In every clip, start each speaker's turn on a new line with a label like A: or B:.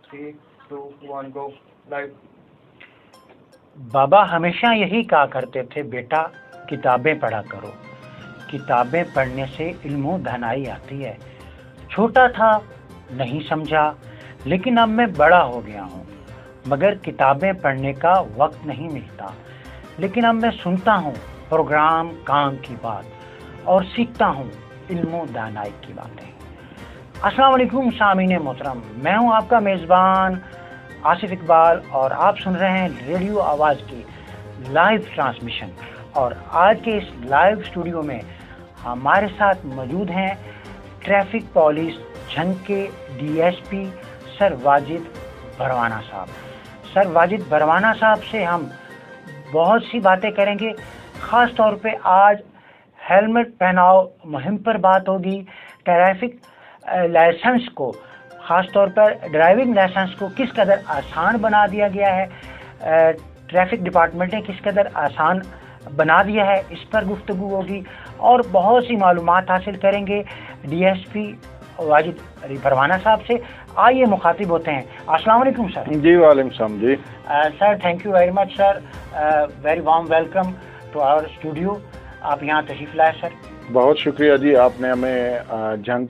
A: 3, 2, 1 go live.
B: बाबा हमेशा यही कहा करते थे, बेटा किताबें पढ़ा करो, किताबें पढ़ने से इल्म धनाई आती है। छोटा था नहीं समझा, लेकिन अब मैं बड़ा हो गया हूँ, मगर किताबें पढ़ने का वक्त नहीं मिलता। लेकिन अब मैं सुनता हूँ प्रोग्राम काम की बात और सीखता हूँ इल्म दानाई की बातें। अस्सलाम वालेकुम सामीन मोहतरम, मैं हूँ आपका मेज़बान आसिफ इकबाल और आप सुन रहे हैं रेडियो आवाज़ की लाइव ट्रांसमिशन। और आज के इस लाइव स्टूडियो में हमारे साथ मौजूद हैं ट्रैफिक पुलिस झंग के डीएसपी सर वाजिद भरवाना साहब। सर वाजिद भरवाना साहब से हम बहुत सी बातें करेंगे। ख़ास तौर पे आज हेलमेट पहनाओ मुहिम पर बात होगी। ट्रैफिक लाइसेंस को, ख़ास तौर पर ड्राइविंग लाइसेंस को किस कदर आसान बना दिया गया है, ट्रैफिक डिपार्टमेंट ने किस कदर आसान बना दिया है, इस पर गुफ्तगू होगी और बहुत सी मालूमात हासिल करेंगे डीएसपी वाजिद भरवाना साहब से। आइए मुखातिब होते हैं। अस्सलाम वालेकुम सर।
C: जी वालेकुम सलाम जी।
B: Sir thank you very much sir, very warm welcome to our studio. आप यहाँ तशरीफ़ लाए सर।
C: बहुत शुक्रिया जी, आपने हमें झंग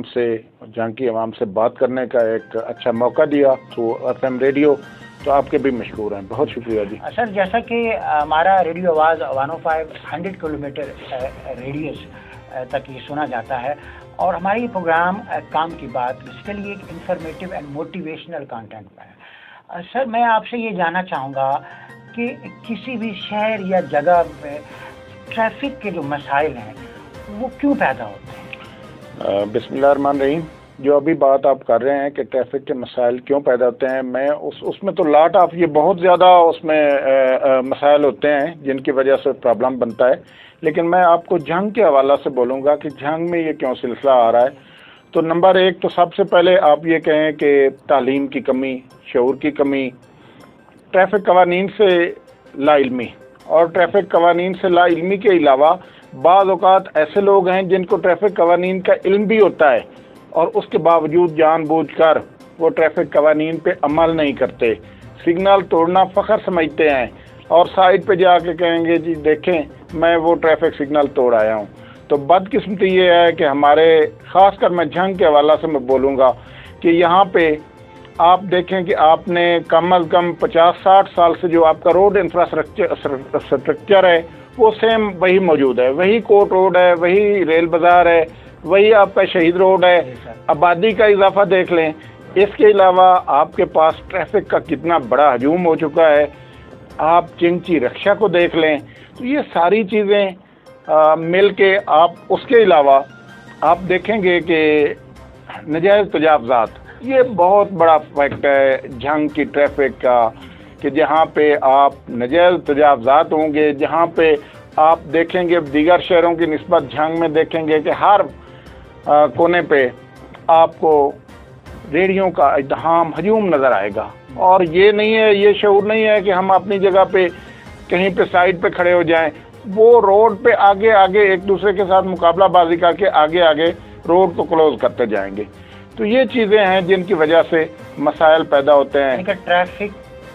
C: की आवाम से बात करने का एक अच्छा मौका दिया थ्रू FM रेडियो, तो आपके भी मशहूर हैं, बहुत शुक्रिया जी।
B: सर जैसा कि हमारा रेडियो आवाज़ 100 किलोमीटर रेडियस तक ये सुना जाता है और हमारा ये प्रोग्राम काम की बात बेसिकली एक इंफॉर्मेटिव एंड मोटिवेशनल कंटेंट पर है। सर मैं आपसे ये जानना चाहूँगा कि किसी भी शहर या जगह में ट्रैफिक के जो मसाइल हैं वो क्यों पैदा होते हैं?
C: बिस्मिल्लाहिर्रहमानिर्रहीम। जो अभी बात आप कर रहे हैं कि ट्रैफिक के मसाइल क्यों पैदा होते हैं, मैं उसमें तो लाट ऑफ ये बहुत ज़्यादा उसमें मसाइल होते हैं जिनकी वजह से प्रॉब्लम बनता है, लेकिन मैं आपको झंग के हवाला से बोलूँगा कि झंग में ये क्यों सिलसिला आ रहा है। तो नंबर एक तो सबसे पहले आप ये कहें कि तालीम की कमी, शऊर की कमी, ट्रैफिक कवानीन से लाइल्मी, और ट्रैफिक कवानीन से लाइल्मी के अलावा बाज़ औक़ात ऐसे लोग हैं जिनको ट्रैफिक कवानीन का इल्म भी होता है और उसके बावजूद जानबूझकर वो ट्रैफिक कवानीन पे अमल नहीं करते, सिग्नल तोड़ना फ़ख्र समझते हैं और साइड पे जाके कहेंगे जी देखें मैं वो ट्रैफिक सिग्नल तोड़ आया हूँ। तो बदकिस्मती ये है कि हमारे ख़ासकर मैं झंग के हवाला से मैं बोलूँगा कि यहाँ पे आप देखें कि आपने कम अज़ कम 50-60 साल से जो आपका रोड इंफ्रास्ट्रक्चर है वो सेम वही मौजूद है, वही कोट रोड है, वही रेल बाज़ार है, वही आपका शहीद रोड है। आबादी का इजाफा देख लें, इसके अलावा आपके पास ट्रैफिक का कितना बड़ा हजूम हो चुका है। आप चिंची रक्षा को देख लें, तो ये सारी चीज़ें मिल के आप उसके अलावा आप देखेंगे कि नजायज़ तजावज़ात, ये बहुत बड़ा फैक्ट है झंग की ट्रैफिक का, कि जहाँ पे आप नजायज़ तजावज़ात होंगे, जहाँ पे आप देखेंगे दीगर शहरों की निस्बत झंग में देखेंगे कि हर कोने पे आपको रेडियो का इज़्दिहाम हजूम नज़र आएगा। और ये नहीं है, ये शऊर नहीं है कि हम अपनी जगह पे कहीं पे साइड पे खड़े हो जाएं, वो रोड पे आगे आगे एक दूसरे के साथ मुकाबला बाजी करके आगे आगे रोड को क्लोज करते जाएंगे। तो ये चीज़ें हैं जिनकी वजह से मसाइल पैदा होते हैं।
B: ट्रैफिक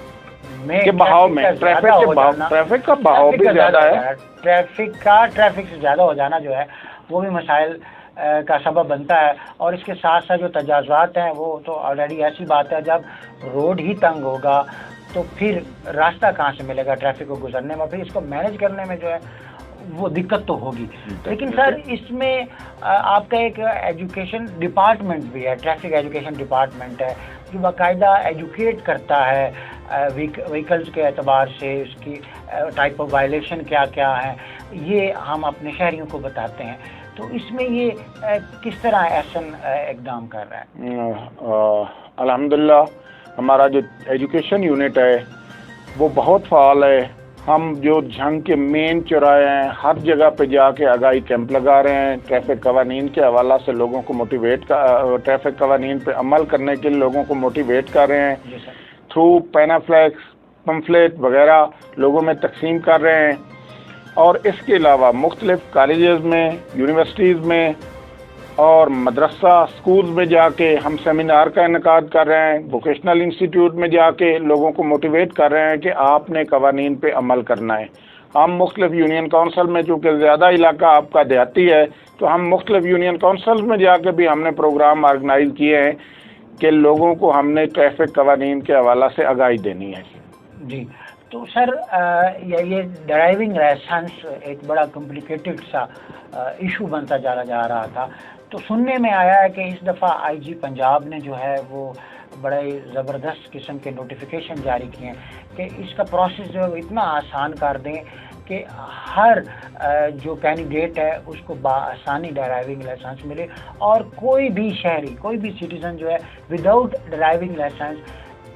C: के बहाव में ट्रैफिक का बहाव भी ज़्यादा है।
B: ट्रैफिक से ज़्यादा हो जाना जो है वो भी मसाइल का सबब बनता है। और इसके साथ साथ जो तजाज़ात हैं वो तो ऑलरेडी ऐसी बात है, जब रोड ही तंग होगा तो फिर रास्ता कहाँ से मिलेगा ट्रैफिक को गुजरने में, फिर इसको मैनेज करने में जो है वो दिक्कत तो होगी। लेकिन सर इसमें आपका एक एजुकेशन डिपार्टमेंट भी है, ट्रैफिक एजुकेशन डिपार्टमेंट है जो बाकायदा एजुकेट करता है व्हीकल्स के एतबार से, उसकी टाइप ऑफ वायलेशन क्या क्या है, ये हम अपने शहरियों को बताते हैं। तो इसमें ये किस तरह एक्शन इक़दाम कर रहा है?
C: अल्हम्दुलिल्लाह हमारा जो एजुकेशन यूनिट है वो बहुत फ़ाल है। हम जो झंग के मेन चौराहे हैं हर जगह पे जाके आगाही कैंप लगा रहे हैं, ट्रैफिक कवानीन के हवाला से लोगों को ट्रैफिक कवानीन पे अमल करने के लिए लोगों को मोटिवेट कर रहे हैं, थ्रू पैनाफ्लेक्स पम्फलेट वगैरह लोगों में तकसीम कर रहे हैं। और इसके अलावा मुख्तलिफ कॉलेजेस में, यूनिवर्सिटीज़ में اور مدرسہ اسکول میں جا کے ہم سیمینار کا انعقاد کر رہے ہیں، ووکیشنل انسٹیٹیوٹ میں جا کے لوگوں کو موٹیویٹ کر رہے ہیں کہ آپ نے قوانین پہ عمل کرنا ہے۔ ہم مختلف یونین کونسل میں، چونکہ زیادہ علاقہ آپ کا دیہاتی ہے، تو ہم مختلف یونین کونسل میں جا کے بھی ہم نے پروگرام آرگنائز کیے ہیں کہ لوگوں کو ہم نے ٹریفک قوانین کے حوالہ سے آگاہی دینی ہے۔
B: جی، تو سر یہ ڈرائیونگ لائسنس ایک بڑا کمپلیکیٹڈ سا ایشو بنتا جا رہا تھا، تو سننے میں آیا ہے کہ اس دفعہ آئی جی پنجاب نے جو ہے وہ بڑے زبردست قسم کے نوٹیفیکیشن جاری کیے ہیں کہ اس کا پروسیس جو ہے اتنا آسان کر دیں کہ ہر جو کینڈیڈیٹ ہے اس کو بآسانی ڈرائیونگ لائسنس ملے، اور کوئی بھی شہری، کوئی بھی سٹیزن جو ہے وداؤٹ ڈرائیونگ لائسنس،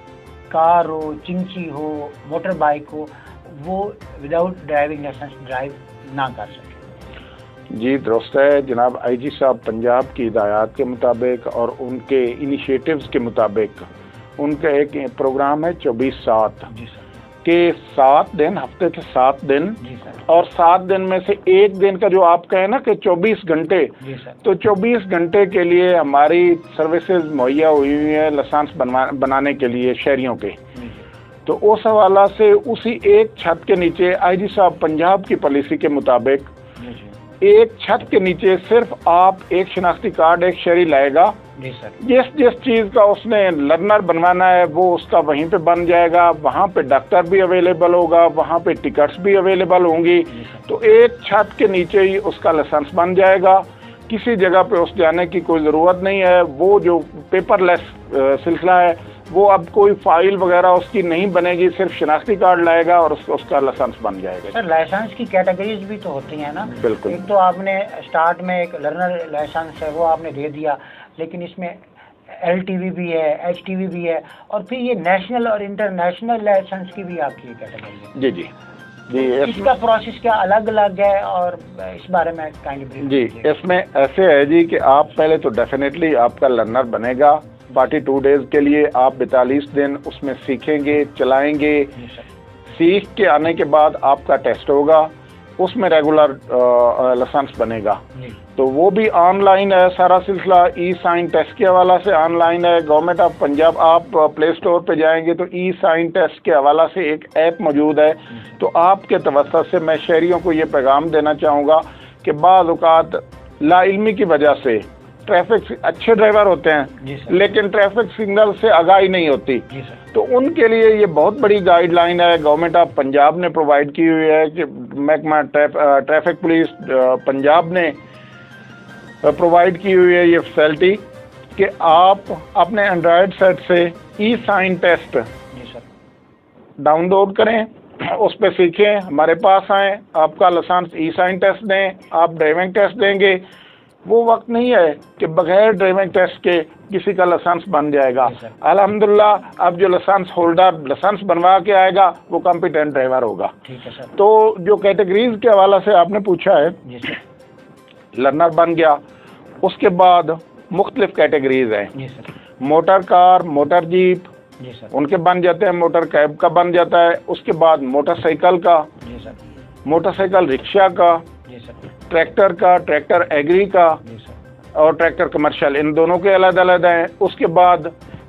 B: کار ہو، چنچی ہو، موٹر بائک ہو، وہ وداؤٹ ڈرائیونگ لائسنس ڈرائیو نہ کر سکے۔
C: جی درست ہے جناب، آئی جی صاحب پنجاب کی ہدایات کے مطابق اور ان کے انیشیٹوز کے مطابق ان کا ایک پروگرام ہے 24/7
B: جی سر،
C: کہ 7 دن، ہفتے کے 7 دن،
B: جی سر،
C: اور 7 دن میں سے ایک دن کا جو آپ کہیں نا کہ 24 گھنٹے،
B: جی سر،
C: تو 24 گھنٹے کے لیے ہماری سروسز مہیا ہوئی ہیں لائسنس بنانے کے لیے شہریوں کے۔ تو اس حوالہ سے اسی ایک چھت کے نیچے آئی جی صاحب پنجاب کی پالیسی کے مطابق ایک چھت کے نیچے صرف آپ ایک شناختی کارڈ ایک شہری لائے گا،
B: جی سر،
C: جس چیز کا اس نے لرنر بنوانا ہے وہ اس کا وہیں پہ بن جائے گا، وہاں پہ ڈاکٹر بھی اویلیبل ہوگا، وہاں پہ ٹکٹس بھی اویلیبل ہوں گی، تو ایک چھت کے نیچے ہی اس کا لائسنس بن جائے گا، کسی جگہ پہ اس جانے کی کوئی ضرورت نہیں ہے۔ وہ جو پیپر لیس سلسلہ ہے وہ اب کوئی فائل وغیرہ اس کی نہیں بنے گی، صرف شناختی کارڈ لائے گا اور اس کا لائسنس بن جائے گا۔
B: سر لائسنس کی کیٹیگریز بھی تو ہوتی ہیں نا؟
C: بالکل،
B: ایک تو آپ نے اسٹارٹ میں ایک لرنر لائسنس ہے وہ آپ نے دے دیا، لیکن اس میں ایل ٹی وی بھی ہے، ایچ ٹی وی بھی ہے، اور پھر یہ نیشنل اور انٹرنیشنل لائسنس کی بھی آپ کی کیٹیگری ہے۔
C: جی جی جی،
B: اس کا پروسیس کیا الگ الگ ہے، اور اس بارے میں
C: جی اس میں ایسے ہے جی کہ آپ پہلے تو ڈیفینیٹلی آپ کا لرنر بنے گا 42 ڈیز کے لیے، آپ 42 دن اس میں سیکھیں گے، چلائیں گے، سیکھ کے آنے کے بعد آپ کا ٹیسٹ ہوگا، اس میں ریگولر لائسنس بنے گا۔ تو وہ بھی آن لائن ہے سارا سلسلہ، ای سائن ٹیسٹ کے حوالہ سے آن لائن ہے۔ گورنمنٹ آف پنجاب، آپ پلے اسٹور پہ جائیں گے تو ای سائن ٹیسٹ کے حوالہ سے ایک ایپ موجود ہے، تو آپ کے توسط سے میں شہریوں کو یہ پیغام دینا چاہوں گا کہ بعض اوقات لا علمی کی وجہ سے ٹریفک، اچھے ڈرائیور ہوتے ہیں لیکن ٹریفک سگنل سے آگاہی نہیں ہوتی، تو ان کے لیے یہ بہت بڑی گائیڈ لائن ہے گورنمنٹ آف پنجاب نے پرووائڈ کی ہوئی ہے، کہ محکمہ ٹریفک پولیس پنجاب نے پرووائڈ کی ہوئی ہے یہ فیسلٹی کہ آپ اپنے اینڈرائڈ سیٹ سے e sign test download کریں، اس پہ سیکھیں، ہمارے پاس آئیں، آپ کا لائسنس ای سائن ٹیسٹ دیں، آپ ڈرائیونگ ٹیسٹ دیں گے۔ وہ وقت نہیں ہے کہ بغیر ڈرائیونگ ٹیسٹ کے کسی کا لائسنس بن جائے گا۔ الحمدللہ اب جو لائسنس ہولڈر لائسنس بنوا کے آئے گا وہ کمپیٹنٹ ڈرائیور ہوگا۔ تو جو کیٹیگریز کے حوالہ سے آپ نے پوچھا ہے، لرنر بن گیا، اس کے بعد مختلف کیٹیگریز ہیں، موٹر کار، موٹر جیپ ان کے بن جاتے ہیں، موٹر کیب کا بن جاتا ہے، اس کے بعد موٹر سائیکل کا، موٹر سائیکل رکشہ کا، ٹریکٹر کا، ٹریکٹر ایگری کا، اور ٹریکٹر کمرشل، ان دونوں کے علیحدہ علیحدہ ہیں۔ اس کے بعد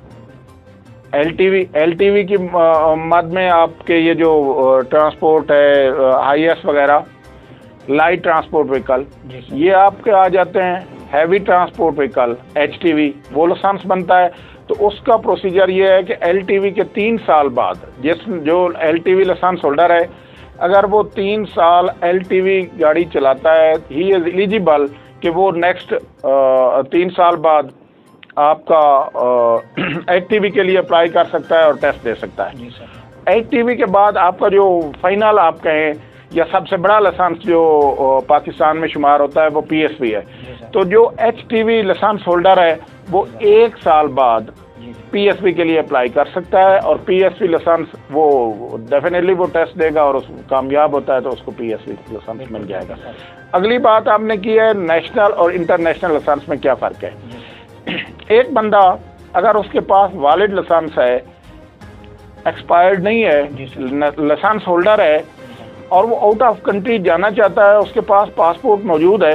C: ایل ٹی وی کی مد میں آپ کے یہ جو ٹرانسپورٹ ہے، ہائی ایس وغیرہ، لائٹ ٹرانسپورٹ وہیکل، یہ آپ کے آ جاتے ہیں۔ Heavy transport vehicle H T V, وہ لائسنس بنتا ہے۔ تو اس کا پروسیجر یہ ہے کہ ایل ٹی وی کے 3 سال بعد جو L T V licence holder ہے، اگر وہ 3 سال ایل ٹی وی گاڑی چلاتا ہے، ہی از ایلیجیبل کہ وہ نیکسٹ 3 سال بعد آپ کا ایچ ٹی وی کے لیے اپلائی کر سکتا ہے اور ٹیسٹ دے سکتا ہے۔ ایچ ٹی وی کے بعد آپ کا جو فائنل آپ کہیں یا سب سے بڑا لائسنس جو پاکستان میں شمار ہوتا ہے وہ پی ایس وی ہے۔ تو جو H T V licence holder ہے وہ 1 سال بعد پی ایس وی کے لیے اپلائی کر سکتا ہے، اور پی ایس وی لائسنس وہ ڈیفینیٹلی وہ ٹیسٹ دے گا اور اس کامیاب ہوتا ہے تو اس کو پی ایس وی لائسنس مل جائے گا۔ اگلی بات آپ نے کی ہے نیشنل اور انٹرنیشنل لائسنس میں کیا فرق ہے۔ ایک بندہ اگر اس کے پاس والڈ لائسنس ہے، ایکسپائرڈ نہیں ہے، لائسنس ہولڈر ہے، اور وہ آؤٹ آف کنٹری جانا چاہتا ہے، اس کے پاس پاسپورٹ موجود ہے،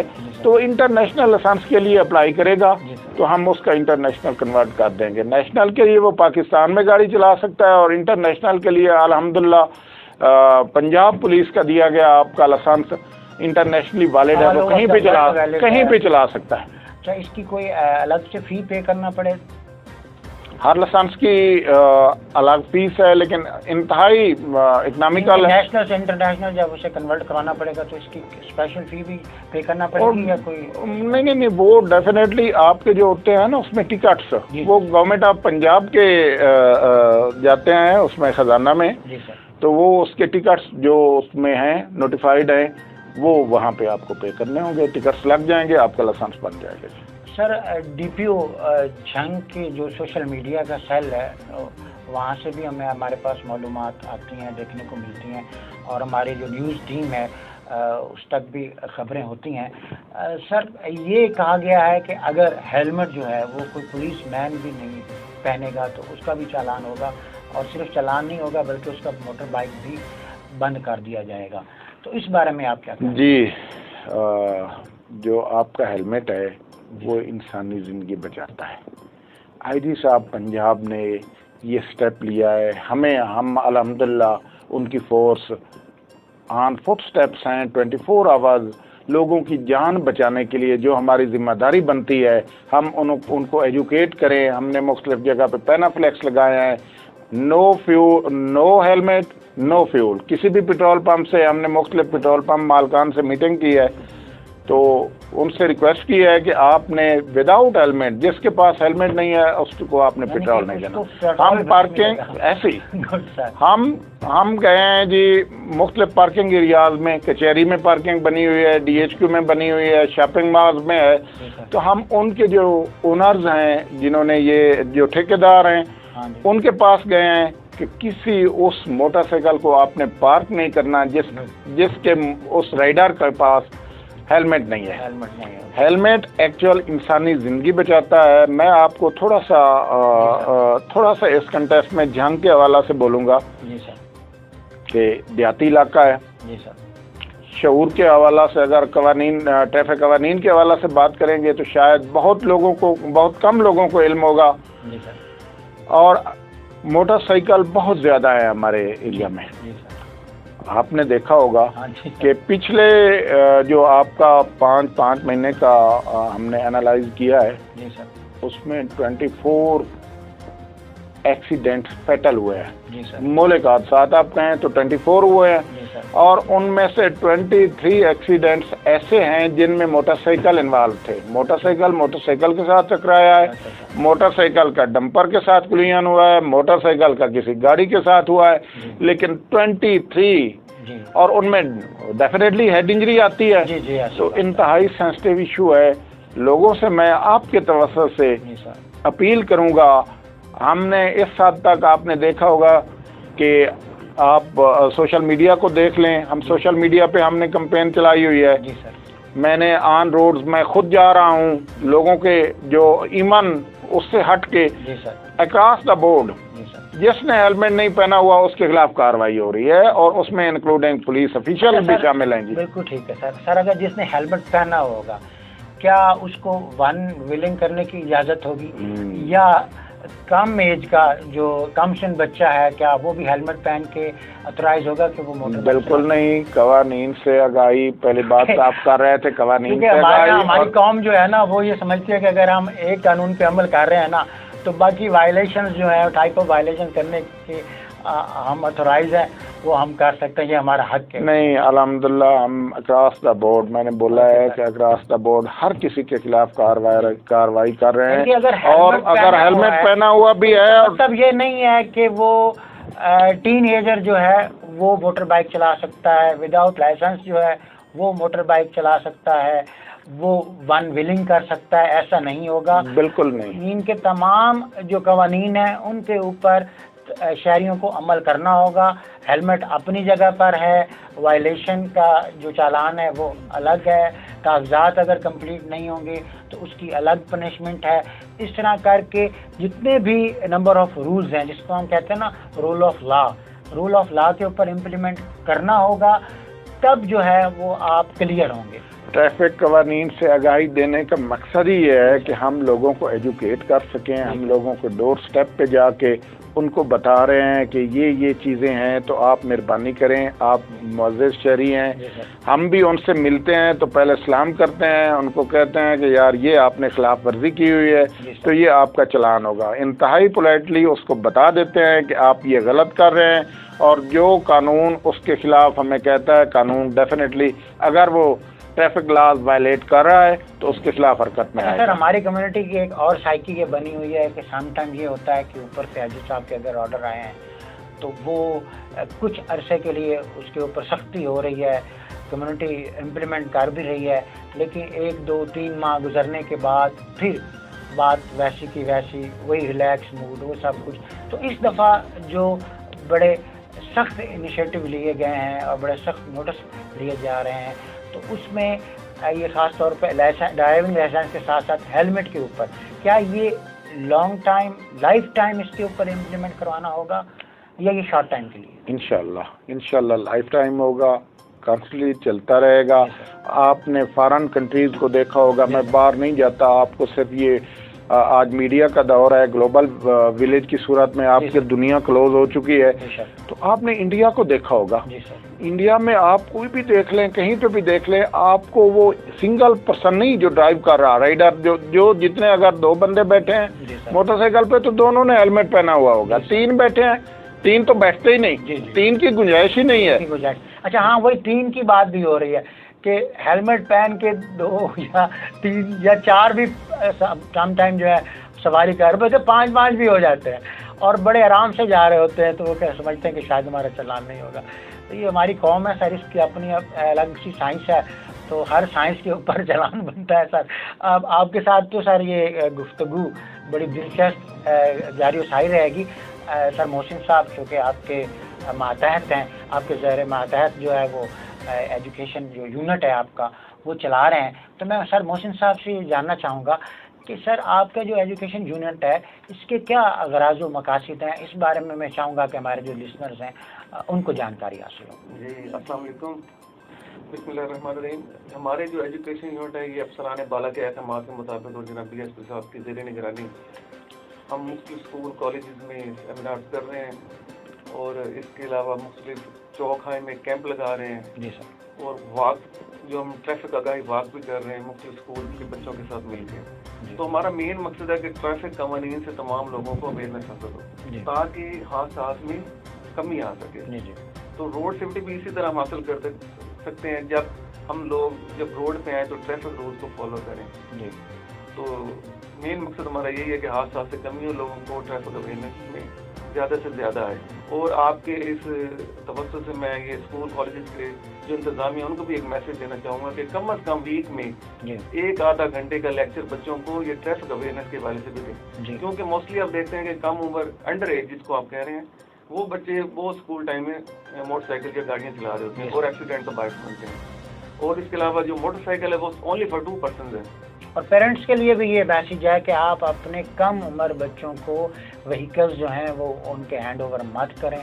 C: تو انٹرنیشنل لائسنس کے لیے اپلائی کرے گا تو ہم اس کا انٹرنیشنل کنورٹ کر دیں گے. نیشنل کے لیے وہ پاکستان میں گاڑی چلا سکتا ہے, اور انٹرنیشنل کے لیے الحمدللہ پنجاب پولیس کا دیا گیا آپ کا لائسنس انٹرنیشنلی ویلڈ ہے, وہ کہیں پہ چلا سکتا ہے.
B: اچھا, اس کی کوئی الگ سے فی پے کرنا پڑے؟
C: ہر لائسنس کی الگ فیس ہے, لیکن انتہائی اکنامیکل ہے.
B: نیشنل سے انٹرنیشنل جب اسے کنورٹ کروانا پڑے گا تو اس کی اسپیشل فی بھی پے کرنا پڑے گی یا کوئی؟
C: نہیں, وہ ڈیفینیٹلی آپ کے جو ہوتے ہیں نا اس میں ٹکٹس, وہ گورنمنٹ آف پنجاب کے جاتے ہیں اس میں خزانہ میں, تو وہ اس کے ٹکٹس جو اس میں ہیں نوٹیفائڈ ہیں وہ وہاں پہ آپ کو پے کرنے ہوں گے. ٹکٹس لگ جائیں گے, آپ کا لائسنس بن جائے گا.
B: سر, ڈی پی او جھنگ کی جو سوشل میڈیا کا سیل ہے وہاں سے بھی ہمارے پاس معلومات آتی ہیں, دیکھنے کو ملتی ہیں, اور ہماری جو نیوز ٹیم ہے اس تک بھی خبریں ہوتی ہیں. سر, یہ کہا گیا ہے کہ اگر ہیلمٹ جو ہے وہ کوئی پولیس مین بھی نہیں پہنے گا تو اس کا بھی چالان ہوگا, اور صرف چالان نہیں ہوگا بلکہ اس کا موٹر بائک بھی بند کر دیا جائے گا. تو اس بارے میں آپ کیا کہیں؟
C: جی, جو آپ کا ہیلمٹ ہے وہ انسانی زندگی بچاتا ہے. آئی جی صاحب پنجاب نے یہ سٹیپ لیا ہے, ہم الحمدللہ ان کی فورس آن فٹ سٹیپس ہیں 24 آورز لوگوں کی جان بچانے کے لیے. جو ہماری ذمہ داری بنتی ہے ہم ان کو ایجوکیٹ کریں. ہم نے مختلف جگہ پہ پینافلیکس لگائے ہیں, نو ہیلمٹ نو فیول. کسی بھی پیٹرول پمپ سے ہم نے مختلف پیٹرول پمپ مالکان سے میٹنگ کی ہے, تو ان سے ریکویسٹ کی ہے کہ آپ نے وداؤٹ ہیلمٹ, جس کے پاس ہیلمٹ نہیں ہے اس کو آپ نے پیٹرول نہیں دینا. ہم پارکنگ ایسے ہی ہم گئے ہیں جی مختلف پارکنگ ایریاز میں, کچہری میں پارکنگ بنی ہوئی ہے, ڈی ایچ کیو میں بنی ہوئی ہے, شاپنگ مالز میں ہے. تو ہم ان کے جو اونرز ہیں, جنہوں نے یہ جو ٹھیکیدار ہیں, ان کے پاس گئے ہیں کہ کسی اس موٹر سائیکل کو آپ نے پارک نہیں کرنا جس کے اس رائڈر کے پاس ہیلمٹ نہیں ہے. ہیلمٹ ایکچوئل انسانی زندگی بچاتا ہے. میں آپ کو تھوڑا سا اس کنٹیکسٹ میں جھنگ کے حوالہ سے بولوں گا کہ دیہاتی علاقہ ہے. شعور کے حوالہ سے اگر ٹریفک قوانین کے حوالہ سے بات کریں گے تو شاید بہت کم لوگوں کو علم ہوگا, اور موٹر سائیکل بہت زیادہ ہے ہمارے ایریا میں. آپ نے دیکھا ہوگا کہ پچھلے جو آپ کا 5 مہینے کا ہم نے انالائز کیا ہے, اس میں 24 ایکسیڈنٹ فیٹل ہوئے ہیں. مولک حادثات آپ کہیں تو 24 ہوئے ہیں, اور ان میں سے 23 ایکسیڈنٹس ایسے ہیں جن میں موٹر سائیکل انوالو تھے. موٹر سائیکل کے ساتھ ٹکرایا ہے, موٹر سائیکل کا ڈمپر کے ساتھ کلیان ہوا ہے, موٹر سائیکل کا کسی گاڑی کے ساتھ ہوا ہے, لیکن 23 اور ان میں ڈیفینیٹلی ہیڈ انجری آتی ہے. تو انتہائی سینسٹیو ایشو ہے. لوگوں سے میں آپ کے توسط سے اپیل کروں گا, ہم نے اس حد تک آپ نے دیکھا ہوگا کہ آپ سوشل میڈیا کو دیکھ لیں, ہم سوشل میڈیا پہ ہم نے کمپین چلائی ہوئی ہے. میں نے آن روڈز میں خود جا رہا ہوں, لوگوں کے جو ایمن اس سے ہٹ کے اکراس دا بورڈ جس نے ہیلمٹ نہیں پہنا ہوا اس کے خلاف کارروائی ہو رہی ہے, اور اس میں انکلوڈنگ پولیس افیشل بھی شامل ہیں. جی
B: بالکل ٹھیک ہے سر. اگر جس نے ہیلمٹ پہنا ہوگا کیا اس کو ون ویلنگ کرنے کی اجازت ہوگی, یا کم ایج کا جو کم سن بچہ ہے کیا وہ بھی ہیلمٹ پہن کے اترائز ہوگا کہ وہ موٹر؟
C: بالکل نہیں. قوانین سے آگاہی, پہلی بات آپ کر رہے تھے قوانین سے آگاہی.
B: ہماری قوم جو ہے نا وہ یہ سمجھتی ہے کہ اگر ہم ایک قانون پہ عمل کر رہے ہیں نا تو باقی وائلیشنز جو ہیں ٹائپ آف وائلیشن کرنے کے ہم اتھورائز ہیں, وہ ہم کر سکتے ہیں, یہ ہمارا حق ہے.
C: نہیں, الحمدللہ ہم اکراس دا بورڈ, میں نے بولا ہے کہ اکراس دا بورڈ ہر کسی کے خلاف کارروائی کر رہے ہیں. اور اگر ہیلمٹ پہنا ہوا بھی ہے,
B: مطلب یہ نہیں ہے کہ وہ ٹین ایجر جو ہے وہ موٹر بائک چلا سکتا ہے, وداؤٹ لائسنس جو ہے وہ موٹر بائک چلا سکتا ہے, وہ ون ویلنگ کر سکتا ہے, ایسا نہیں ہوگا.
C: بالکل نہیں.
B: ان کے تمام جو قوانین ہیں ان کے اوپر شہریوں کو عمل کرنا ہوگا. ہیلمٹ اپنی جگہ پر ہے, وائلیشن کا جو چالان ہے وہ الگ ہے, کاغذات اگر کمپلیٹ نہیں ہوں گے تو اس کی الگ پنشمنٹ ہے. اس طرح کر کے جتنے بھی نمبر آف رولز ہیں جس کو ہم کہتے ہیں نا رول آف لا کے اوپر امپلیمنٹ کرنا ہوگا, تب جو ہے وہ آپ کلیئر ہوں گے.
C: ٹریفک قوانین سے آگاہی دینے کا مقصد ہی یہ ہے کہ ہم لوگوں کو ایجوکیٹ کر سکیں. ہم لوگوں کو ڈور سٹیپ پہ جا کے ان کو بتا رہے ہیں کہ یہ چیزیں ہیں تو آپ مہربانی کریں, آپ معزز شہری ہیں. ہم بھی ان سے ملتے ہیں تو پہلے سلام کرتے ہیں, ان کو کہتے ہیں کہ یار یہ آپ نے خلاف ورزی کی ہوئی ہے تو یہ آپ کا چلان ہوگا. انتہائی پولائٹلی اس کو بتا دیتے ہیں کہ آپ یہ غلط کر رہے ہیں, اور جو قانون اس کے خلاف ہمیں کہتا ہے, قانون ڈیفینیٹلی اگر وہ ٹریفک لاز وائلیٹ کر رہا ہے تو اس کے خلاف حرکت میں آئے.
B: سر ہماری کمیونٹی کی ایک اور سائیکی یہ بنی ہوئی ہے کہ سم ٹائم یہ ہوتا ہے کہ اوپر سے حاجی صاحب کے اگر آرڈر آئے ہیں تو وہ کچھ عرصے کے لیے اس کے اوپر سختی ہو رہی ہے, کمیونٹی امپلیمنٹ کر بھی رہی ہے, لیکن 1 2 3 ماہ گزرنے کے بعد پھر بات ویسی کی ویسی, وہی ریلیکس موڈ, وہ سب کچھ. تو اس دفعہ جو بڑے سخت انیشیٹو لیے گئے ہیں اور بڑے سخت نوٹس لیے جا رہے ہیں, تو اس میں یہ خاص طور پہ ڈرائیونگ لائسنس کے ساتھ ساتھ ہیلمٹ کے اوپر, کیا یہ لانگ ٹائم لائف ٹائم اس کے اوپر امپلیمنٹ کروانا ہوگا یا یہ شارٹ ٹائم کے لیے؟
C: انشاءاللہ لائف ٹائم ہوگا, کانسٹنٹلی چلتا رہے گا. آپ نے فارن کنٹریز کو دیکھا ہوگا, میں باہر نہیں جاتا, آپ کو صرف یہ آج میڈیا کا دور ہے, گلوبل ولیج کی صورت میں آپ کی دنیا کلوز ہو چکی ہے, تو آپ نے انڈیا کو دیکھا ہوگا. انڈیا میں آپ کوئی بھی دیکھ لیں, کہیں پہ بھی دیکھ لیں, آپ کو وہ سنگل پرسن نہیں جو ڈرائیو کر رہا, رائڈر جو جتنے اگر 2 بندے بیٹھے ہیں موٹر سائیکل پہ تو دونوں نے ہیلمٹ پہنا ہوا ہوگا. 3 بیٹھے ہیں, 3 تو بیٹھتے ہی نہیں, 3 کی گنجائش ہی نہیں ہے.
B: اچھا ہاں, وہی 3 کی بات بھی ہو رہی ہے کہ ہیلمٹ پہن کے 2 یا 3 یا 4 بھی سم ٹائم جو ہے سواری کر رہے, 5 بھی ہو جاتے ہیں اور بڑے آرام سے جا رہے ہوتے ہیں, تو وہ کیا سمجھتے ہیں کہ شاید ہمارا چلان نہیں ہوگا. تو یہ ہماری قوم ہے سر, اس کی اپنی الگ سی سائنس ہے, تو ہر سائنس کے اوپر چلان بنتا ہے سر. اب آپ کے ساتھ تو سر یہ گفتگو بڑی دلچسپ جاری و ساری رہے گی. سر محسن صاحب چونکہ آپ کے ماتحت ہیں, آپ کے زیر ماتحت جو ہے وہ ایجوکیشن جو یونٹ ہے آپ کا وہ چلا رہے ہیں, تو میں سر محسن صاحب سے جاننا چاہوں گا کہ سر آپ کا جو ایجوکیشن یونٹ ہے اس کے کیا غراض و مقاصد ہیں, اس بارے میں چاہوں گا کہ ہمارے جو لسنرز ہیں ان کو جانکاری حاصل ہو.
A: جی السلام علیکم, بسم اللہ الرحمن الرحیم. ہمارے جو ایجوکیشن یونٹ ہے یہ افسران بالا کے احکامات کے مطابق اور جناب ڈی ایس پی صاحب کی زیر نگرانی ہم مختلف اسکول کالجز میں سیمینارز کر رہے ہیں, اور اس کے علاوہ مختلف چوک میں کیمپ لگا رہے ہیں.
B: جی سر.
A: اور واک جو ہم ٹریفک آگاہی واک بھی کر رہے ہیں مختلف اسکول کے بچوں کے ساتھ مل کے. تو ہمارا مین مقصد ہے کہ ٹریفک قوانین سے تمام لوگوں کو اویئرنیس حاصل ہو تاکہ حادثات میں کمی آ سکے. تو روڈ سیفٹی بھی اسی طرح ہم حاصل کر سکتے ہیں جب ہم لوگ جب روڈ پہ آئیں تو ٹریفک رولز کو فالو کریں. تو مین مقصد ہمارا یہی ہے کہ حادثات سے کمی ہو, لوگوں کو ٹریفک اویئرنیس میں زیادہ سے زیادہ آئے. اور آپ کے اس توسط سے میں یہ اسکول کالجز کے جو انتظامیہ ان کو بھی ایک میسج دینا چاہوں گا کہ کم از کم ویک میں 1-آدھا گھنٹے کا لیکچر بچوں کو یہ ٹریفک اویئرنیس کے حوالے سے بھی دیں. کیونکہ موسٹلی آپ دیکھتے ہیں کہ کم عمر انڈر ایج جس کو آپ کہہ رہے ہیں وہ بچے وہ اسکول ٹائم میں موٹر سائیکل یا گاڑیاں چلا رہے ہوتے ہیں اور ایکسیڈنٹ کا باعث بنتے ہیں. اور اس کے علاوہ جو موٹر سائیکل ہے وہ اونلی فار 2 persons ہے.
B: اور پیرنٹس کے لیے بھی یہ میسج ہے کہ آپ اپنے کم عمر بچوں کو وہیکلز جو ہیں وہ ان کے ہینڈ اوور مت کریں,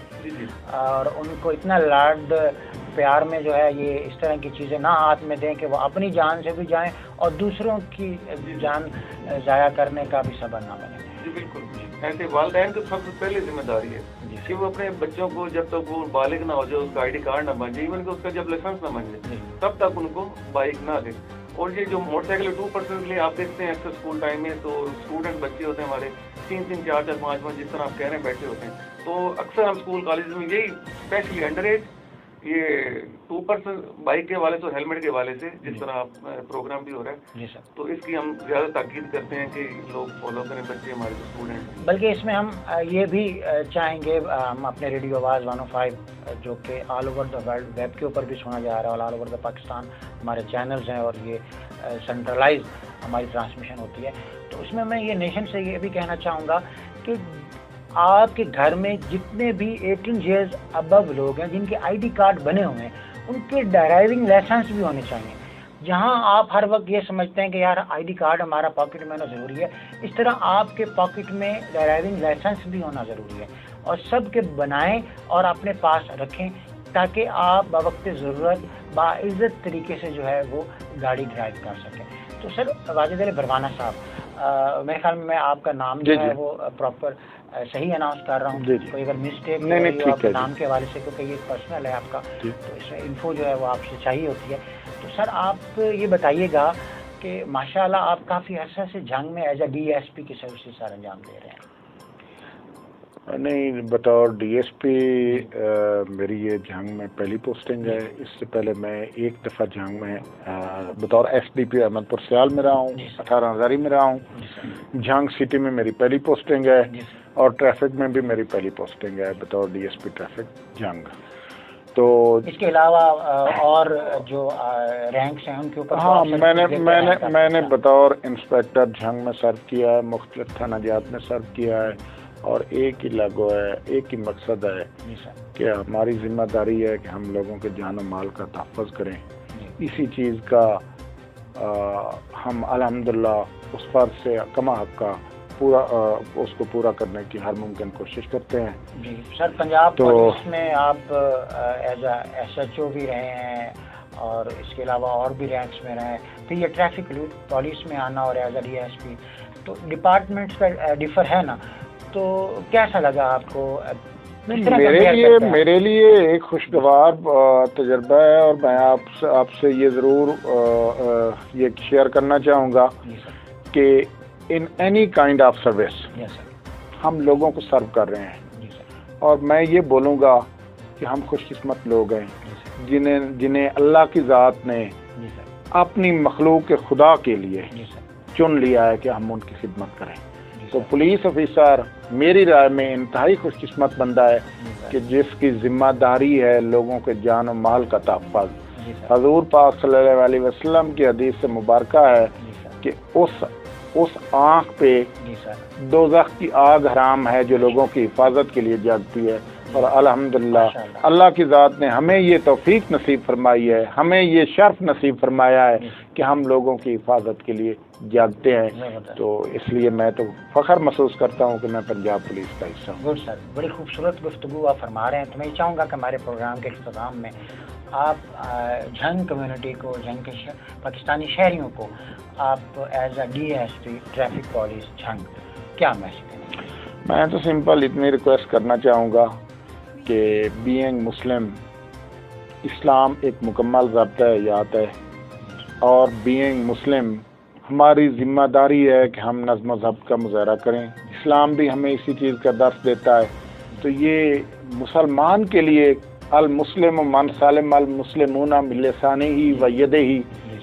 B: اور ان کو اتنا لاڈ پیار میں جو ہے یہ اس طرح کی چیزیں نہ ہاتھ میں دیں کہ وہ اپنی جان سے بھی جائیں اور دوسروں کی جان ضائع کرنے کا بھی سبب نہ بنے.
A: جی بالکل. ایسے والدین کی سب سے پہلے ذمہ داری ہے کہ وہ اپنے بچوں کو جب تک وہ بالغ نہ ہو جائے, اس کا ID کارڈ نہ بن جائے, ایون کہ اس کا جب لائسنس نہ بن جائے تب تک ان کو بائک نہ دیں. اور یہ جو موٹر سائیکل 2 persons لیے آپ دیکھتے ہیں اکثر اسکول ٹائم میں تو اسٹوڈنٹ بچے ہوتے ہیں ہمارے 3-3, 4-4, 5-5 جس طرح آپ کہہ رہے ہیں بیٹھے ہوتے ہیں. تو اکثر ہم اسکول کالجز میں یہی اسپیشلی انڈر ایج یہ 2 persons بائک کے حوالے سے اور ہیلمٹ کے حوالے سے جس طرح آپ پروگرام بھی ہو رہا ہے. جی سر. تو اس کی ہم زیادہ تاکید کرتے ہیں کہ لوگ فالو کریں بچے ہمارے جو اسٹوڈنٹ.
B: بلکہ اس میں ہم یہ بھی چاہیں گے, ہم اپنے ریڈیو آواز 105 جو کہ all over the world web کے اوپر بھی سنا جا رہا ہے اور آل اوور دا پاکستان ہمارے چینلز ہیں اور یہ سینٹرلائز ہماری ٹرانسمیشن ہوتی ہے, تو اس میں یہ نیشن سے یہ بھی کہنا چاہوں گا کہ آپ کے گھر میں جتنے بھی 18 ایئرز ابو لوگ ہیں جن کے ID کارڈ بنے ہوئے ہیں ان کے ڈرائیونگ لائسنس بھی ہونے چاہیے. جہاں آپ ہر وقت یہ سمجھتے ہیں کہ یار ID کارڈ ہمارا پاکٹ میں ہونا ضروری ہے, اس طرح آپ کے پاکٹ میں ڈرائیونگ لائسنس بھی ہونا ضروری ہے, اور سب کے بنائیں اور اپنے پاس رکھیں تاکہ آپ بوقت ضرورت باعزت طریقے سے جو ہے وہ گاڑی ڈرائیو کر سکیں. تو سر واجد علی بروانہ صاحب، میرے خیال میں آپ کا نام جو ہے وہ پراپر صحیح اناؤنس کر رہا ہوں. کوئی اگر مسٹیک ہو آپ کے نام کے حوالے سے، کیونکہ یہ پرسنل ہے آپ کا، تو اس میں انفو جو ہے وہ آپ سے چاہیے ہوتی ہے. تو سر آپ یہ بتائیے گا کہ ماشاءاللہ آپ کافی عرصہ سے جنگ میں as a D S P کی سروس سر انجام دے رہے ہیں.
C: نہیں، بطور ڈی ایس پی میری یہ جنگ میں پہلی پوسٹنگ ہے. اس سے پہلے میں ایک دفعہ جنگ میں بطور ایس ڈی پی احمد پور سیال میں رہا ہوں، 18 ہزاری میں رہا ہوں. جھنگ سٹی میں میری پہلی پوسٹنگ ہے، اور ٹریفک میں بھی میری پہلی پوسٹنگ ہے بطور ڈی ایس پی ٹریفک جنگ. تو
B: اس کے علاوہ اور جو رینکس ہیں ان کے اوپر؟
C: ہاں، میں نے بطور انسپیکٹر جھنگ میں سرو کیا ہے، مختلف تھانہ جات میں سرو کیا ہے، اور ایک ہی لگو ہے، ایک ہی مقصد ہے کہ ہماری ذمہ داری ہے کہ ہم لوگوں کے جان و مال کا تحفظ کریں. اسی چیز کا ہم الحمدللہ اس فرض سے کما حق کا اس کو پورا کرنے کی ہر ممکن کوشش کرتے ہیں.
B: جی سر، پنجاب پولیس میں آپ as a S H O بھی رہے ہیں، اور اس کے علاوہ اور بھی رینکس میں رہے ہیں. پھر یہ ٹریفک پولیس میں آنا اور as a D S P, تو ڈپارٹمنٹس کا ڈفر ہے نا، تو کیسا لگا آپ کو؟
C: میرے لیے ایک خوشگوار تجربہ ہے، اور میں آپ سے یہ ضرور یہ شیئر کرنا چاہوں گا کہ in any kind of service ہم لوگوں کو سرو کر رہے ہیں. اور میں یہ بولوں گا کہ ہم خوش قسمت لوگ ہیں جنہیں اللہ کی ذات نے اپنی مخلوق کے خدا کے لیے چن لیا ہے کہ ہم ان کی خدمت کریں. تو پولیس آفیسر میری رائے میں انتہائی خوش قسمت بندہ ہے کہ جس کی ذمہ داری ہے لوگوں کے جان و مال کا تحفظ. حضور پاک صلی اللہ علیہ وسلم کی حدیث سے مبارکہ ہے کہ اس آنکھ پہ دوزخ کی آگ حرام ہے جو لوگوں کی حفاظت کے لیے جاگتی ہے. اور الحمدللہ اللہ کی ذات نے ہمیں یہ توفیق نصیب فرمائی ہے، ہمیں یہ شرف نصیب فرمایا ہے کہ ہم لوگوں کی حفاظت کے لیے جاگتے ہیں. تو اس لیے میں تو فخر محسوس کرتا ہوں کہ میں پنجاب پولیس کا حصہ ہوں.
B: گڈ سر، بڑی خوبصورت گفتگو آپ فرما رہے ہیں. تو میں یہ چاہوں گا کہ ہمارے پروگرام کے اختتام میں آپ جھنگ کمیونٹی کو، جھنگ کے پاکستانی شہریوں کو آپ as a D S P traffic police Jhang کیا میسج دیں؟
C: میں تو سمپل اتنی ریکویسٹ کرنا چاہوں گا کہ بینگ مسلم، اسلام ایک مکمل ضابطۂ حیات ہے، اور بینگ مسلم ہماری ذمہ داری ہے کہ ہم نظم و ضبط کا مظاہرہ کریں. اسلام بھی ہمیں اسی چیز کا درس دیتا ہے. تو یہ مسلمان کے لیے المسلم من سالم المسلمون من لسانہ و یدہ.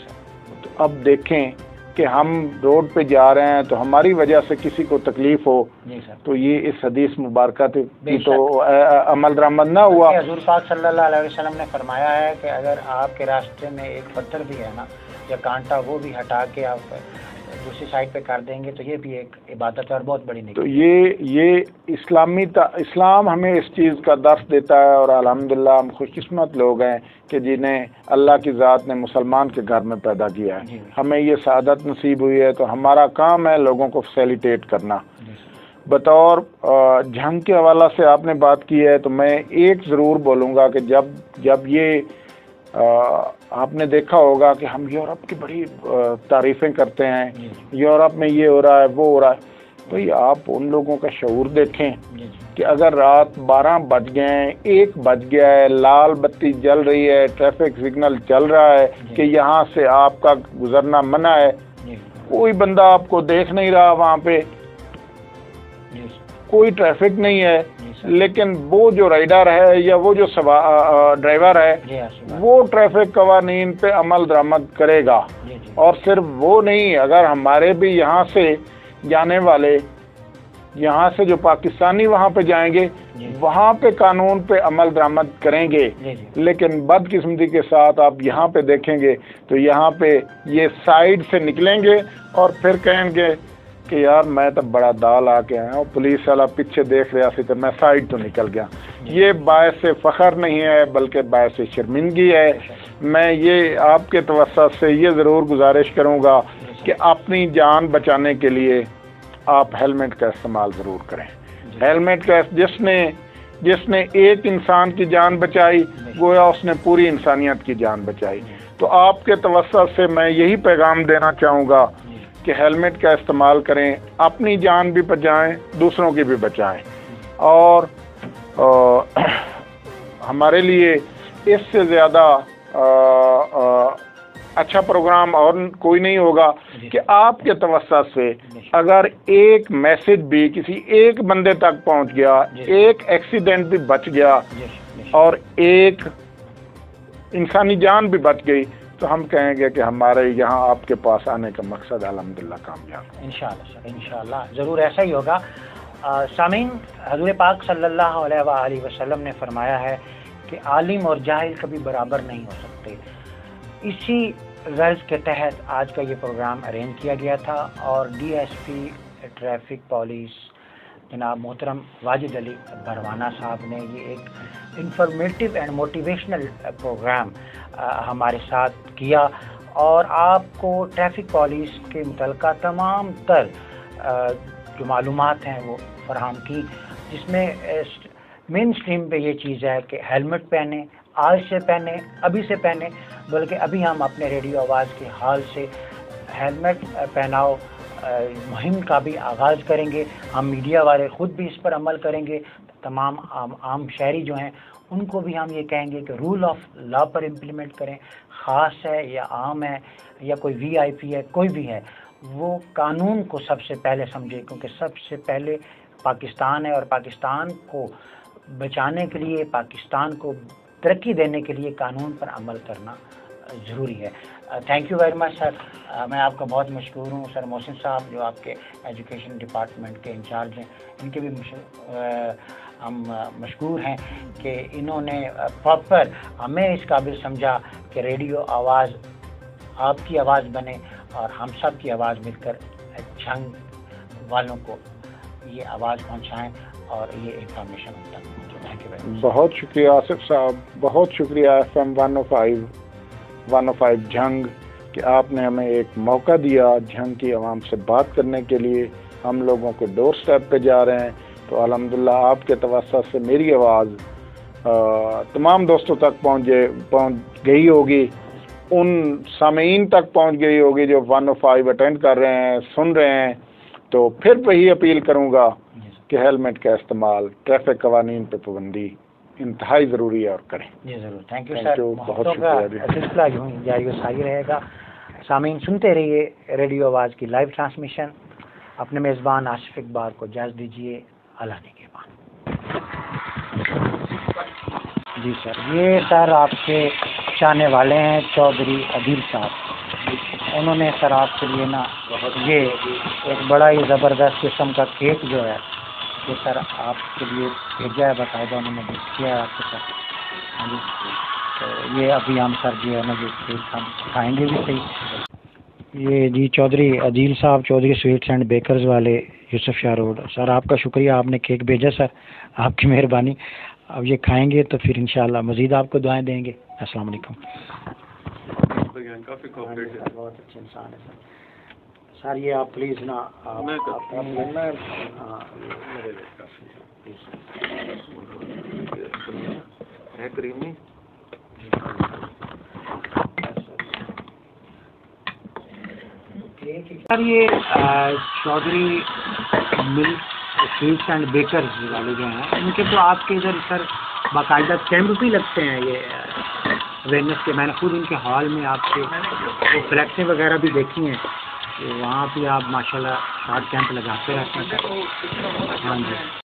C: تو اب دیکھیں کہ ہم روڈ پہ جا رہے ہیں تو ہماری وجہ سے کسی کو تکلیف ہو تو یہ اس حدیث مبارکہ کی تو عمل درآمد نہ ہوا.
B: حضور پاک صلی اللہ علیہ وسلم نے فرمایا ہے کہ اگر آپ کے راستے میں ایک پتھر بھی ہے نا یا کانٹا، وہ بھی ہٹا کے آپ دوسری سائڈ پہ کر دیں گے تو یہ بھی ایک عبادت ہے اور بہت بڑی نیکی.
C: تو یہ اسلام ہمیں اس چیز کا درس دیتا ہے، اور الحمدللہ ہم خوش قسمت لوگ ہیں کہ جنہیں اللہ کی ذات نے مسلمان کے گھر میں پیدا کیا ہے. ہمیں یہ سعادت نصیب ہوئی ہے، تو ہمارا کام ہے لوگوں کو فیسیلیٹیٹ کرنا. بطور جھنگ کے حوالہ سے آپ نے بات کی ہے، تو میں ایک ضرور بولوں گا کہ جب یہ آپ نے دیکھا ہوگا کہ ہم یورپ کی بڑی تعریفیں کرتے ہیں، یورپ میں یہ ہو رہا ہے وہ ہو رہا ہے. تو یہ آپ ان لوگوں کا شعور دیکھیں کہ اگر رات 12 بج گئے ہیں، 1 بج گیا ہے، لال بتی جل رہی ہے، ٹریفک سگنل چل رہا ہے کہ یہاں سے آپ کا گزرنا منع ہے، کوئی بندہ آپ کو دیکھ نہیں رہا، وہاں پہ کوئی ٹریفک نہیں ہے، لیکن وہ جو رائڈر ہے یا وہ جو ڈرائیور ہے وہ ٹریفک قوانین پہ عمل درآمد کرے گا. اور صرف وہ نہیں، اگر ہمارے بھی یہاں سے جانے والے، یہاں سے جو پاکستانی وہاں پہ جائیں گے وہاں پہ قانون پہ عمل درآمد کریں گے. لیکن بدقسمتی کے ساتھ آپ یہاں پہ دیکھیں گے تو یہاں پہ یہ سائیڈ سے نکلیں گے اور پھر کہیں گے کہ یار میں تو بڑا دال آ کے آیا ہوں، پولیس والا پیچھے دیکھ رہا سی تو میں سائیڈ تو نکل گیا. یہ باعث فخر نہیں ہے بلکہ باعث شرمندگی ہے. میں یہ آپ کے توسط سے یہ ضرور گزارش کروں گا کہ اپنی جان بچانے کے لیے آپ ہیلمٹ کا استعمال ضرور کریں. ہیلمٹ کا جس نے ایک انسان کی جان بچائی گویا اس نے پوری انسانیت کی جان بچائی۔ تو آپ کے توسط سے میں یہی پیغام دینا چاہوں گا کہ ہیلمٹ کا استعمال کریں، اپنی جان بھی بچائیں، دوسروں کی بھی بچائیں، اور ہمارے لیے اس سے زیادہ اچھا پروگرام اور کوئی نہیں ہوگا کہ آپ کے توسط سے اگر ایک میسج بھی کسی ایک بندے تک پہنچ گیا، ایک ایکسیڈنٹ بھی بچ گیا اور ایک انسانی جان بھی بچ گئی، تو ہم کہیں گے کہ ہمارے یہاں آپ کے پاس آنے کا مقصد الحمدللہ کامیاب۔
B: انشاءاللہ سر، انشاءاللہ ضرور ایسا ہی ہوگا۔ سامعین، حضور پاک صلی اللہ علیہ وآلہ وسلم نے فرمایا ہے کہ عالم اور جاہل کبھی برابر نہیں ہو سکتے۔ اسی غرض کے تحت آج کا یہ پروگرام ارینج کیا گیا تھا، اور D S P traffic police جناب محترم واجد علی بھروانہ صاحب نے یہ ایک انفارمیٹیو اینڈ موٹیویشنل پروگرام ہمارے ساتھ کیا، اور آپ کو ٹریفک پولیس کے متعلقہ تمام تر جو معلومات ہیں وہ فراہم کی، جس میں مین سٹریم پہ یہ چیز ہے کہ ہیلمٹ پہنیں، آج سے پہنیں، ابھی سے پہنیں، بلکہ ابھی ہم اپنے ریڈیو آواز کے حال سے ہیلمٹ پہناؤ مہم کا بھی آغاز کریں گے۔ ہم میڈیا والے خود بھی اس پر عمل کریں گے، تمام عام شہری جو ہیں ان کو بھی ہم یہ کہیں گے کہ رول آف لا پر امپلیمنٹ کریں، خاص ہے یا عام ہے یا کوئی وی آئی پی ہے، کوئی بھی ہے، وہ قانون کو سب سے پہلے سمجھے، کیونکہ سب سے پہلے پاکستان ہے، اور پاکستان کو بچانے کے لیے، پاکستان کو ترقی دینے کے لیے قانون پر عمل کرنا ضروری ہے۔ Thank you very much sir, میں آپ کا بہت مشکور ہوں۔ سر محسن صاحب جو آپ کے ایجوکیشن ڈپارٹمنٹ کے انچارج ہیں، ان کے بھی ہم مشکور ہیں کہ انہوں نے پراپر ہمیں اس قابل سمجھا کہ ریڈیو آواز آپ کی آواز بنے اور ہم سب کی آواز مل کر جنگ والوں کو یہ آواز پہنچائیں اور یہ انفارمیشن ان تک پہنچے۔ Thank you very much.
C: بہت شکریہ آصف صاحب، بہت شکریہ FM 105 جھنگ کہ آپ نے ہمیں ایک موقع دیا جھنگ کی عوام سے بات کرنے کے لیے۔ ہم لوگوں کو ڈور سٹیپ پہ جا رہے ہیں، تو الحمدللہ آپ کے توسط سے میری آواز تمام دوستوں تک پہنچ گئی ہوگی، ان سامعین تک پہنچ گئی ہوگی جو 105 اٹینڈ کر رہے ہیں، سن رہے ہیں۔ تو پھر وہی اپیل کروں گا کہ ہیلمٹ کا استعمال، ٹریفک قوانین پہ پابندی انتہائی ضروری ہے، اور کریں۔
B: جی ضرور، تھینک یو سر۔
C: بہت شکریہ۔
B: سلسلہ یوں ہی جاری و ساری رہے گا۔ سامعین سنتے رہیے ریڈیو آواز کی لائیو ٹرانسمیشن۔ اپنے میزبان آصف اقبال کو اجازت دیجیے، اللہ نگہبان۔ جی سر، یہ سر آپ کے چاہنے والے ہیں چودھری عدیل صاحب، انہوں نے سر آپ کے لیے نا یہ ایک بڑا ہی زبردست قسم کا کیک جو ہے یہ سر آپ کے لیے بھیجا ہے، باقاعدہ انہوں نے کیا ہے آپ کے ساتھ۔ ہاں جی، تو یہ ابھی ہم سر جو ہے نا یہ کیک ہم کھائیں گے بھی صحیح۔ یہ جی چودھری عدیل صاحب، چودھری سویٹس اینڈ بیکرز والے، یوسف شاہ روڈ۔ سر آپ کا شکریہ، آپ نے کیک بھیجا سر، آپ کی مہربانی۔ اب یہ کھائیں گے تو پھر انشاءاللہ مزید آپ کو دعائیں دیں گے۔ السلام علیکم۔ بہت اچھے انسان ہے سر۔ سر یہ آپ پلیز نا
A: کریمی
B: سر، یہ Chaudhry Malik sweets and bakers والے جو ہیں ان کے تو آپ کے ادھر سر باقاعدہ کیمپ بھی لگتے ہیں یہ اویئرنیس کے۔ میں نے خود ان کے ہال میں آپ کے وہ فلیکسیں وغیرہ بھی دیکھی ہیں، تو وہاں بھی آپ ماشاءاللہ شارٹ کیمپ لگاتے رہتے ہیں سر۔ ہاں جی۔